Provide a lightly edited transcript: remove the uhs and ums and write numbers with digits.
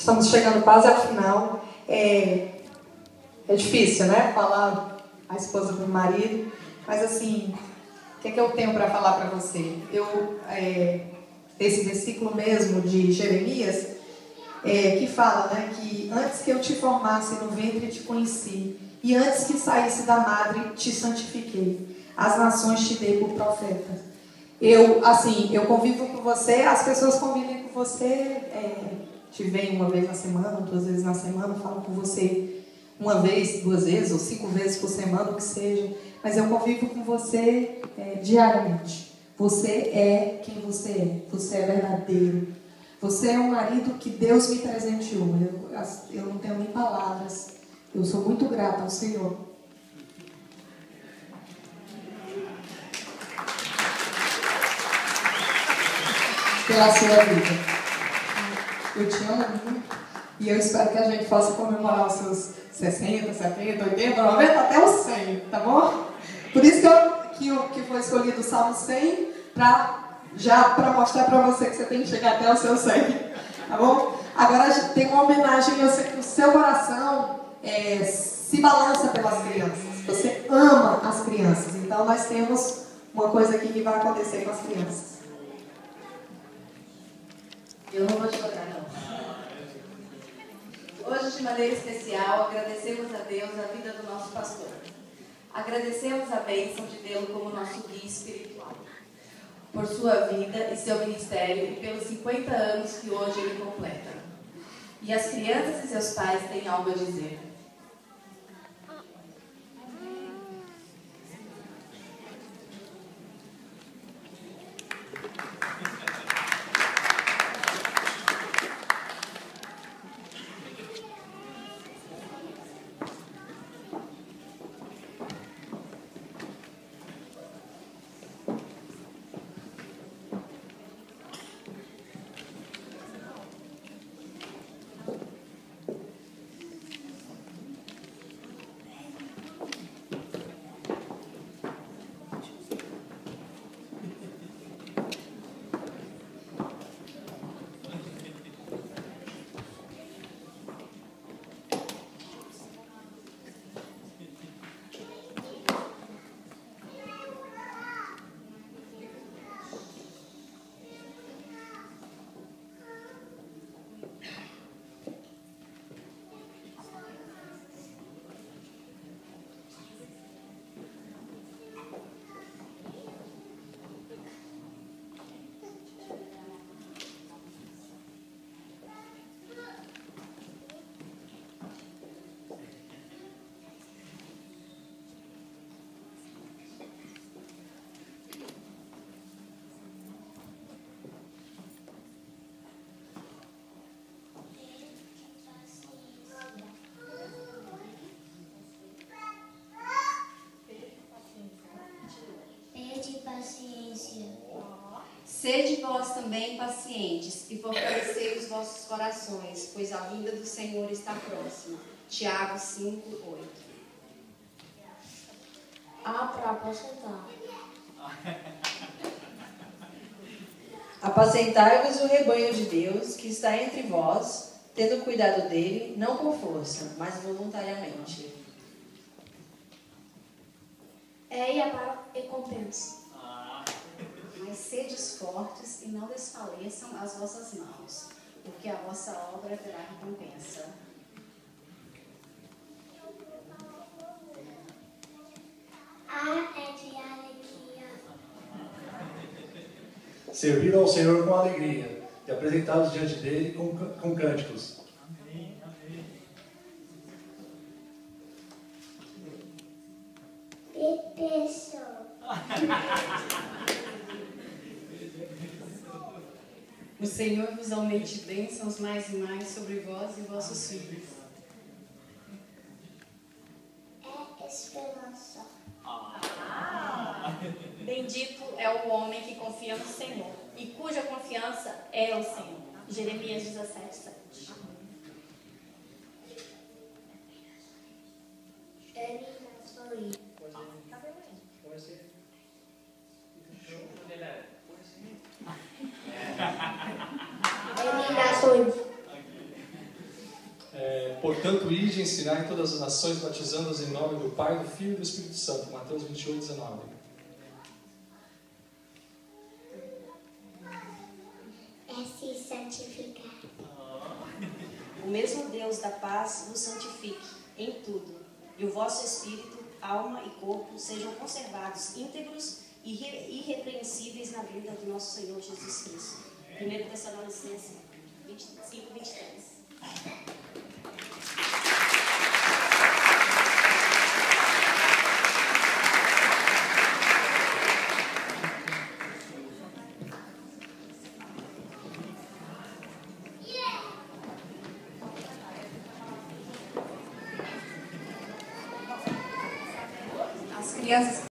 Estamos chegando quase ao final. É difícil, né? Falar a esposa do marido. Mas assim, o que é que eu tenho para falar para você? Esse versículo mesmo de Jeremias, que fala, né, que antes que eu te formasse no ventre te conheci, e antes que saísse da madre te santifiquei. As nações te dei por profeta. Eu convivo com você, as pessoas convivem com você, te veem uma vez na semana, 2 vezes na semana, falam com você uma vez, 2 vezes ou 5 vezes por semana, o que seja, mas eu convivo com você diariamente. Você é quem você é verdadeiro. Você é um marido que Deus me presenteou. Eu não tenho nem palavras. Eu sou muito grata ao Senhor. Pela sua vida. Eu te amo muito. E eu espero que a gente possa comemorar os seus 60, 70, 80, 90, até os 100, tá bom? Por isso que foi escolhido o Salmo 100 para mostrar para você que você tem que chegar até o seu 100, tá bom? Agora a gente tem uma homenagem, eu sei que o seu coração se balança pelas crianças. Você ama as crianças, então nós temos uma coisa aqui que vai acontecer com as crianças. Eu não vou chorar, não. Hoje, de maneira especial, agradecemos a Deus a vida do nosso pastor. Agradecemos a bênção de tê-lo como nosso guia espiritual, por sua vida e seu ministério e pelos 50 anos que hoje ele completa. E as crianças e seus pais têm algo a dizer. Sede vós também pacientes e fortalecei os vossos corações, pois a vinda do Senhor está próxima. Tiago 5:8. Para aposentar. Apacentai-vos o rebanho de Deus que está entre vós, tendo cuidado dele, não por força, mas voluntariamente. E a para recompensa. Mas sedes fortes e não desfaleçam as vossas mãos, porque a vossa obra terá recompensa. É de alegria. Servir ao Senhor com alegria e apresentá-los diante dele com cânticos. Amém, amém. E pessoa. O Senhor vos aumente bênçãos mais e mais sobre vós e vossos filhos. Esperança. Bendito é o homem que confia no Senhor e cuja confiança é o Senhor. Jeremias 17:7. Ele não sorri. Ele não sorri. Portanto, ide e ensinai todas as nações, batizando-as em nome do Pai, do Filho e do Espírito Santo. Mateus 28, 19. É se santificar. O mesmo Deus da paz vos santifique em tudo, e o vosso espírito, alma e corpo sejam conservados íntegros e irrepreensíveis na vinda do nosso Senhor Jesus Cristo. 1 Tessalonicenses 25, 23. As crianças